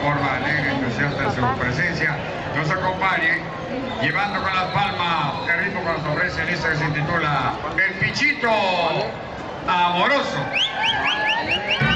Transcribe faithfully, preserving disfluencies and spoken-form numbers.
forma alegre, entusiasta en su presencia, nos acompañe, llevando con las palmas el ritmo que nos ofrece en esta que se titula El Pichito Amoroso.